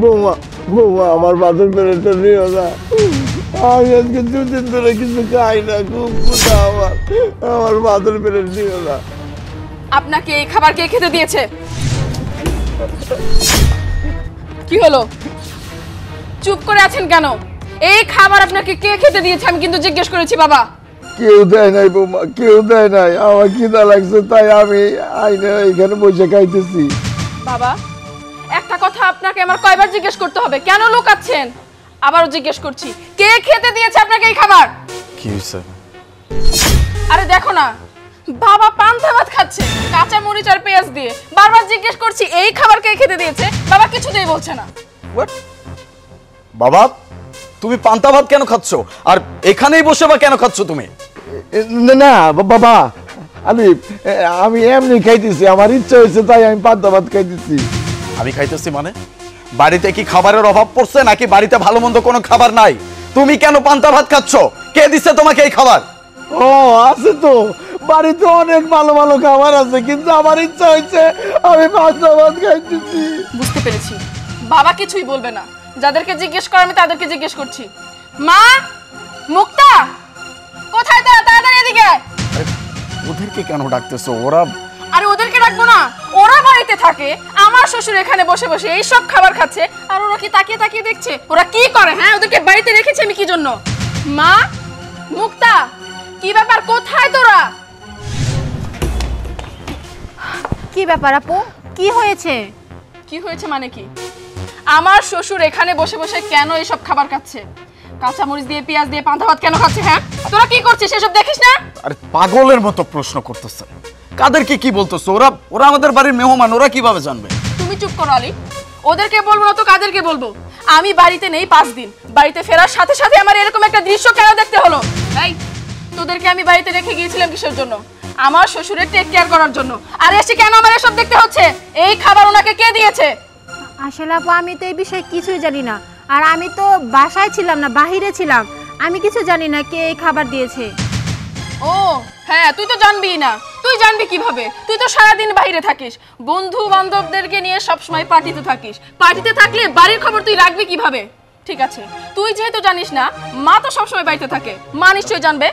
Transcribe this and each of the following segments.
বৌমা বৌমা আমার বাথরুম প্লেটটা নিও না, আমি আজকে 2 দিন ধরে কিছু খাই না, খুব ক্ষুধা আমার বাথরুম প্লেট নিও না। আপনাকে এই খাবার কে খেতে দিয়েছে? কি হলো, চুপ করে আছেন কেন? এই খাবার আপনাকে কে খেতে দিয়েছে আমি কিন্তু জিজ্ঞেস করেছি বাবা। কেউ দেয় নাই বৌমা, কেউ দেয় নাই, আমার খিদা লাগছে তাই আমি আইনে এখানে বসে খাইতেছি। বাবা একটা কথা আপনাকে আমার কয়বার জিজ্ঞেস করতে হবে, কেন লুকাচ্ছেন? আবারও জিজ্ঞেস করছি, কে খেতে দিয়েছে আপনাকে এই খাবার? কি হইছে? আরে দেখো না, বাবা পান্তা ভাত খাচ্ছে কাঁচা মরিচ আর পেঁয়াজ দিয়ে, বারবার জিজ্ঞেস করছি এই খাবার কে খেতে দিয়েছে, বাবা কিছুতেই বলছে না। বাবা তুমি পান্তা ভাত কেন খাচ্ছ, আর এখানেই বসে বা কেন খাচ্ছ তুমি? না বাবা আমি এমনি খাইতেছি, আমার ইচ্ছা হয়েছে তাই আমি পান্তা ভাত খাইতেছি। আমি খাইতেছি মানে? বাড়িতে কি খাবারের অভাব পড়ছে নাকি বাড়িতে ভালো মন্দ কোনো খাবার নাই? তুমি কেন পান্তা ভাত খাচ্ছ? কে দিচ্ছে তোমাকে এই খাবার? ও আছে তো, বাড়িতে অনেক ভালো ভালো খাবার আছে, কিন্তু আমার ইচ্ছা হয়েছে আমি পান্তা ভাত খাইতেছি। বুঝতে পেরেছি, বাবা কিছুই বলবে না, যাদেরকে জিজ্ঞেস কর আমি তাদেরকে জিজ্ঞেস করছি। মা, মুক্তা কোথায়? তাড়াতাড়ি এদিকে। ওদেরকে কেন ডাকতেছো? ওরা আরে ওদেরকে ডাকবো না, ওরা বাড়িতে থাকে, আমার শ্বশুর এখানে বসে বসে এই সব খাবার খাচ্ছে, আর ওরা কি তাকিয়ে তাকিয়ে দেখছে? ওরা কি করে? হ্যাঁ, ওদেরকে বাড়িতে রেখেছি আমি কি জন্য? মা, মুক্তা, কি ব্যাপার, কোথায় তোরা? কি ব্যাপার আপু, কি হয়েছে? কি হয়েছে মানে কি? আমার শ্বশুর এখানে বসে বসে কেন এইসব খাবার খাচ্ছে? কাঁচা মরিচ দিয়ে পেঁয়াজ দিয়ে পান্তা ভাত কেন খাচ্ছে? হ্যাঁ, তোরা কি করছিস সেসব দেখিস না? আরে পাগলের মতো প্রশ্ন করতেছে। কাদেরকে কি বলতেছো? ওরা আমাদের বাড়ির মেহমান, ওরা কিভাবে জানবে? তুমি চুপ করো আলী, ওদেরকে বলবো না তো কাদেরকে বলবো? আমি বাড়িতে নেই 5 দিন, বাড়িতে ফেরার সাথে সাথে আমার এরকম একটা দৃশ্য কেন দেখতে হলো? এই তোদেরকে আমি বাড়িতে রেখে গিয়েছিলাম কিসের জন্য? আমার শ্বশুরের টেক কেয়ার করার জন্য, আর এসে কেন আমার এসব দেখতে হচ্ছে? এই খাবার ওনাকে কে দিয়েছে? আসলে আপু আমি তো এই বিষয়ে কিছুই জানি না, আর আমি তো বাসায় ছিলাম না, বাহিরে ছিলাম, আমি কিছু জানি না কে এই খাবার দিয়েছে। ও হ্যাঁ, তুই তো জানবি না, তুই জানবি কিভাবে? তুই তো সারাদিন বাইরে থাকিস, বন্ধু বান্ধবদেরকে নিয়ে সবসময় পার্টিতে থাকিস, পার্টিতে থাকলে বাড়ির খবর তুই রাখবি কিভাবে? ঠিক আছে, তুই যেহেতু জানিস না, মা তো সবসময় বাড়িতে থাকে, মা নিশ্চয়ই জানবে।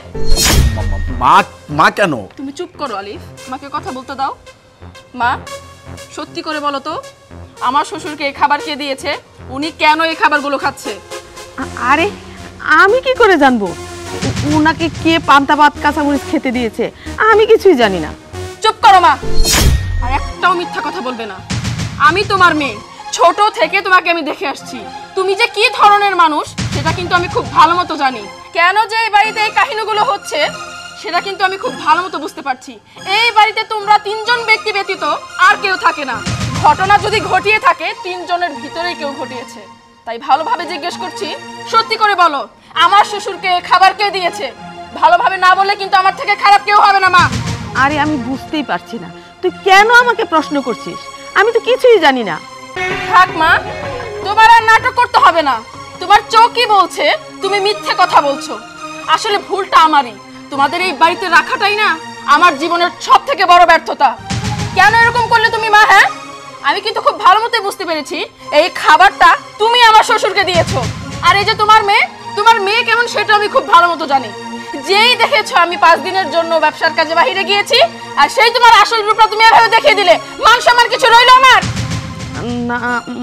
মা কেন? তুমি চুপ করো আলিফ, মাকে কথা বলতে দাও। মা, সত্যি করে বলো তো, আমার শ্বশুরকে এই খাবার কে দিয়েছে? উনি কেন এই খাবারগুলো খাচ্ছে? আরে আমি কি করে জানবো উনাকে কে পান্তা ভাত কাঁচামরিচ খেতে দিয়েছে? আমি কিছুই জানি না। চুপ করো মা, আর একটাও মিথ্যা কথা বলবে না। আমি তোমার মেয়ে, ছোট থেকে তোমাকে আমি দেখে আসছি, তুমি যে কি ধরনের মানুষ সেটা কিন্তু আমি খুব ভালো মতো জানি। কেন যে এই বাড়িতে এই কাহিনীগুলো হচ্ছে সেটা কিন্তু আমি খুব ভালো মতো বুঝতে পারছি। এই বাড়িতে তোমরা 3 জন ব্যক্তি ব্যতীত আর কেউ থাকে না। ঘটনা যদি ঘটিয়ে থাকে 3 জনের ভিতরেই কেউ ঘটিয়েছে। তাই ভালোভাবে জিজ্ঞেস করছি, সত্যি করে বলো, আমার শ্বশুরকে খাবার কে দিয়েছে? ভালোভাবে না বললে কিন্তু আমার থেকে খারাপ কেউ হবে না মা। আরে আমি বুঝতেই পারছি না তুই কেন আমাকে প্রশ্ন করছিস, আমি তো কিছুই জানি না। থাক মা, তোমার আর নাটক করতে হবে না। তোমার চোখই বলছে তুমি মিথ্যে কথা বলছো। আসলে ভুলটা আমারই, তোমাদের এই বাড়িতে রাখাটাই না আমার জীবনের সবথেকে বড় ব্যর্থতা। কেন এরকম করলে তুমি মা? হ্যাঁ, আমি কিন্তু খুব ভালো মতো বুঝতে পেরেছি এই খাবারটা তুমি আমার শ্বশুরকে দিয়েছো। আর এই যে তোমার মেয়ে কেমন সেটা আমি খুব ভালো মতো জানি। যেই দেখেছো আমি 5 দিনের জন্য ব্যবসার কাজে বাইরে গিয়েছি, আর সেই তোমার আসল রূপটা তুমি এভাবে দেখিয়ে দিলে, মান সম্মান কিছু রইলো আমার? না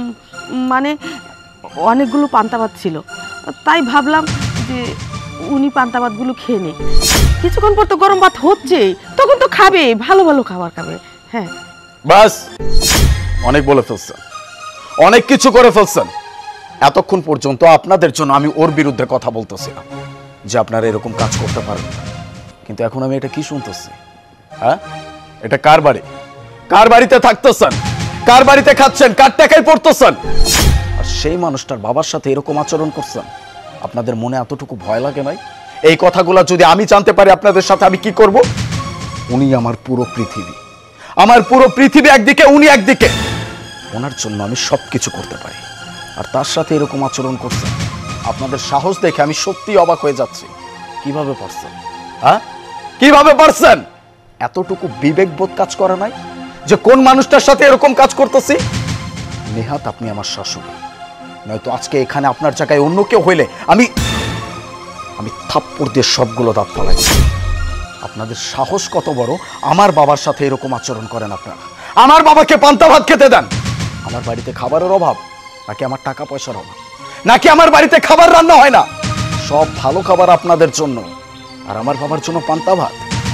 মানে অনেকগুলো পান্তা ভাত ছিল, তাই ভাবলাম যে উনি পান্তা ভাতগুলো খেয়ে নে, কিছুক্ষণ পর তো গরম ভাত হচ্ছে, তখন তো খাবে, ভালো ভালো খাবার খাবে। হ্যাঁ বাস, অনেক বলে ফেলছেন, অনেক কিছু করে ফেলছেন। এতক্ষণ পর্যন্ত আপনাদের জন্য আমি ওর বিরুদ্ধে কথা বলতেছিলাম যে আপনারা এরকম কাজ করতে পারেন, কিন্তু এখন আমি এটা কি শুনতেছি? হ্যাঁ, এটা কার বাড়ি? কার বাড়িতে থাকতেছেন? কার বাড়িতে খাচ্ছেন? কার টাকায় পড়তেছেন? আর সেই মানুষটার বাবার সাথে এরকম আচরণ করছেন, আপনাদের মনে এতটুকু ভয় লাগে নাই? এই কথাগুলো যদি আমি জানতে পারি আপনাদের সাথে আমি কি করব? উনি আমার পুরো পৃথিবী, আমার পুরো পৃথিবী একদিকে, উনি একদিকে। ওনার জন্য আমি সবকিছু করতে পারি, আর তার সাথে এরকম আচরণ করছেন। আপনাদের সাহস দেখে আমি সত্যি অবাক হয়ে যাচ্ছি। কিভাবে পারছেন? হ্যাঁ, কিভাবে পারছেন? এতটুকু বিবেকবোধ কাজ করে নাই যে কোন মানুষটার সাথে এরকম কাজ করতেছি? নেহাত আপনি আমার শাশুড়ি, নয়তো আজকে এখানে আপনার জায়গায় অন্য কেউ হইলে আমি থাপ্পড় দিয়ে সবগুলো দাঁত ফালাই। আপনাদের সাহস কত বড়, আমার বাবার সাথে এরকম আচরণ করেন আপনারা। আমার বাবাকে পান্তা ভাত খেতে দেন। আমার বাড়িতে খাবারের অভাব নাকি আমার টাকা পয়সার অভাব, নাকি আমার বাড়িতে খাবার রান্না হয় না? সব ভালো খাবার আপনাদের জন্য, আর আমার বাবার জন্য পান্তা ভাত।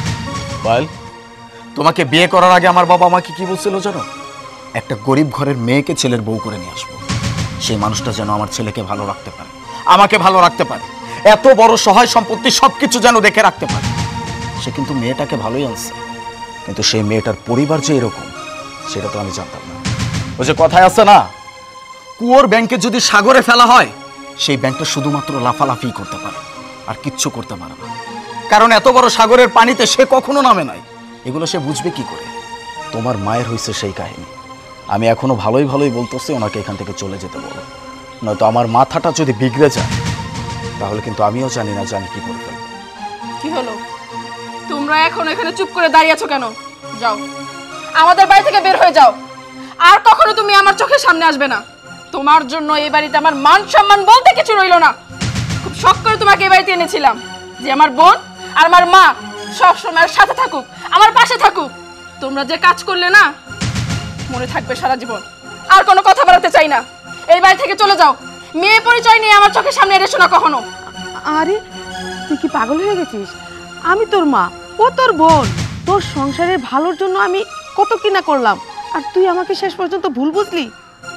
বল, তোমাকে বিয়ে করার আগে আমার বাবা আমাকে কি বলছিল জানো? একটা গরিব ঘরের মেয়েকে ছেলের বউ করে নিয়ে আসবো, সেই মানুষটা যেন আমার ছেলেকে ভালো রাখতে পারে, আমাকে ভালো রাখতে পারে, এত বড় সহায় সম্পত্তি সবকিছু যেন দেখে রাখতে পারে। সে কিন্তু মেয়েটাকে ভালোই আনছে, কিন্তু সেই মেয়েটার পরিবার যে এরকম সেটা তো আমি জানতাম না। ওই যে কথায় আছে না, কুয়োর ব্যাংকে যদি সাগরে ফেলা হয়, সেই ব্যাংকটা শুধুমাত্র লাফালাফি করতে পারে, আর কিচ্ছু করতে পারে না। কারণ এত বড় সাগরের পানিতে সে কখনো নামে নাই। এগুলো সে বুঝবে কি করে? তোমার মায়ের হয়েছে সেই কাহিনী। আমি এখনো ভালোই ভালোই বলতেছি ওনাকে এখান থেকে চলে যেতে বলো, নয়তো আমার মাথাটা যদি বিগড়ে যায় তাহলে কিন্তু আমিও জানি না যে আমি কি করে ফেলবো। কি হলো, তোমরা এখন এখানে চুপ করে দাঁড়িয়ে আছো কেন? যাও, আমাদের বাড়ি থেকে বের হয়ে যাও। আর কখনো তুমি আমার চোখের সামনে আসবে না। তোমার জন্য এই বাড়িতে আমার মান সম্মান বলতে কিছু রইলো না। খুব শখ করে তোমাকে এই বাড়িতে এনেছিলাম যে আমার বোন আর আমার মা সব সময় সাথে থাকুক, আমার পাশে থাকুক। তোমরা যে কাজ করলে না, মনে থাকবে সারা জীবন। আর কোনো কথা বলতে চাই না, এই বাড়ি থেকে চলে যাও। মেয়ে পরিচয় নিয়ে আমার চোখের সামনে এসো না কখনো। আরে তুই কি পাগল হয়ে গেছিস? আমি তোর মা, ও তোর বোন। তোর সংসারের ভালোর জন্য আমি কত কিনা করলাম, আর তুই আমাকে শেষ পর্যন্ত ভুল বুঝলি।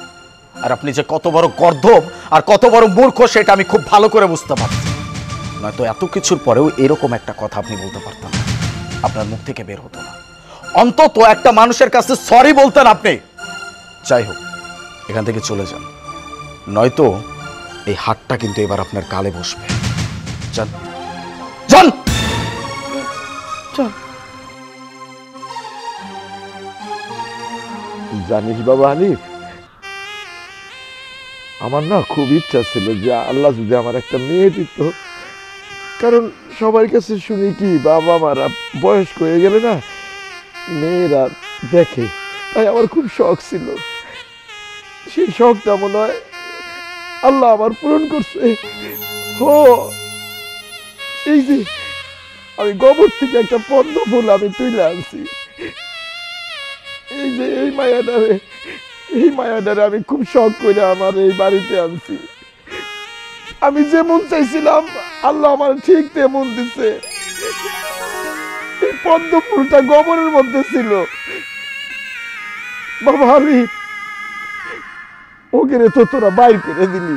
আর আপনি যে কত বড় গর্দভ আর কত বড় মূর্খ সেটা আমি খুব ভালো করে বুঝতে পারছি। নয়তো এত কিছুর পরেও এরকম একটা কথা আপনি বলতে পারতেন না, আপনার মুখ থেকে বের হতো না। অন্তত একটা মানুষের কাছে সরি বলতেন আপনি। যাই হোক, এখান থেকে চলে যান, নয়তো এই হাতটা কিন্তু এবার আপনার গালে বসবে। যান যান। চল। জানিস বাবা হানিফ, আমার না খুব ইচ্ছা ছিল যে আল্লাহ যদি আমার একটা মেয়ে দিত। কারণ সবার কাছে শুনি কি বাবা মারা বয়স্ক হয়ে গেলে না মেয়েরা দেখে, তাই আমার খুব শখ ছিল। সেই শখটা মনে হয় আল্লাহ আমার পূরণ করছে। ও এই যে আমি গোবর থেকে একটা পদ্ম ফুল আমি তুলে আনছি, এই যে এই মায়াটারে আমি খুব শখ করে আমার এই বাড়িতে আনছি। আমি যেমন চাইছিলাম আল্লাহ আমার ঠিক তেমন দিছে। এই পদ্ম ফুলটা গোবরের মধ্যে ছিল। বাবা হানিফ, ওকে তো তোরা বাইর করে দিলি।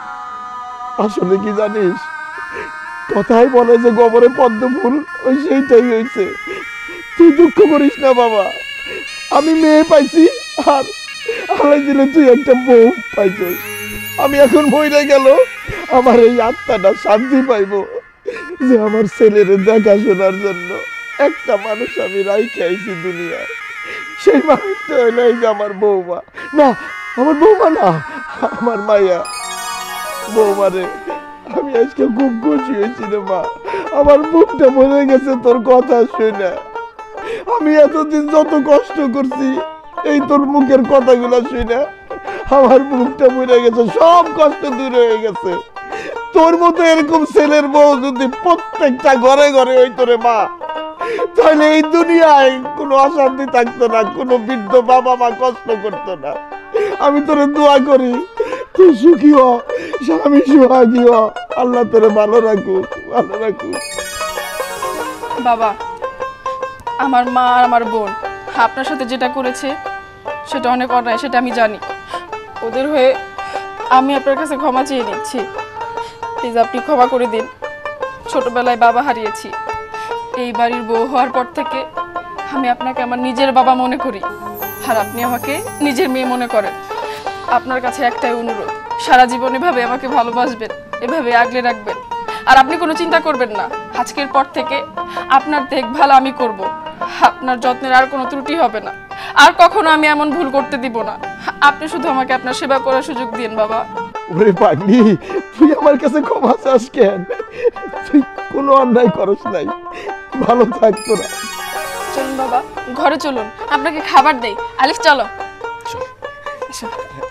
আসলে কি জানিস, কথাই বলে যে গোবরে পদ্ম ফুল, ওই সেইটাই হয়েছে। তুই দুঃখ করিস না বাবা, আমি মেয়ে পাইছি, আর আলাই দিলে তুই একটা বউ পাইছিস। আমি এখন মরে গেল আমার এই আত্মাটা শান্তি পাইব যে আমার ছেলের দেখাশোনার জন্য একটা মানুষ আমি রাইখে আইছি দুনিয়ায়। সেই মানুষটা হইলো এই যে আমার বৌমা। না, আমার বৌমা না, আমার মাইয়া। বৌমারে আমি আজকে খুব খুশি হয়েছি রে মা। আমার বুকটা মরে গেছে তোর কথা শুনে। আমি এতদিন যত কষ্ট করছি এই তোর মুখের কথাগুলো শুনে আমার বুকটা মরে গেছে, সব কষ্ট দূর হয়ে গেছে। তোর মতো এরকম ছেলের বউ যদি প্রত্যেকটা ঘরে ঘরে হইতো রে মা, তাহলে এই দুনিয়ায় কোনো অশান্তি থাকতো না, কোনো বৃদ্ধ বাবা মা কষ্ট করতো না। আমি তোরে দোয়া করি তুই সুখী হ, স্বামী সুহাগী হ, আল্লাহ তোরে ভালো রাখুক, ভালো রাখুক। বাবা, আমার মা আর আমার বোন আপনার সাথে যেটা করেছে সেটা অনেক অন্যায়, সেটা আমি জানি। ওদের হয়ে আমি আপনার কাছে ক্ষমা চেয়ে নিচ্ছি। প্লিজ আপনি ক্ষমা করে দিন। ছোটবেলায় বাবা হারিয়েছি, এই বাড়ির বউ হওয়ার পর থেকে আমি আপনাকে আমার নিজের বাবা মনে করি, আর আপনি আমাকে নিজের মেয়ে মনে করেন। আপনার কাছে একটাই অনুরোধ, সারা জীবন এভাবে আমাকে ভালোবাসবেন, এভাবে আগলে রাখবেন। আর আপনি কোনো চিন্তা করবেন না, আজকের পর থেকে আপনার দেখভাল আমি করব। আপনার যত্নের আর কোনো ত্রুটি হবে না, আর কখনো আমি এমন ভুল করতে দিব না। আপনি শুধু আমাকে আপনার সেবা করার সুযোগ দিন বাবা। ওরে পাগলি, তুই আমার কাছে ক্ষমা চাস কেন? তুই কোনো অন্যায় করস নাই, ভালো থাক তোরা। চলুন বাবা, ঘরে চলুন, আপনাকে খাবার দেই। আলিফ চলো।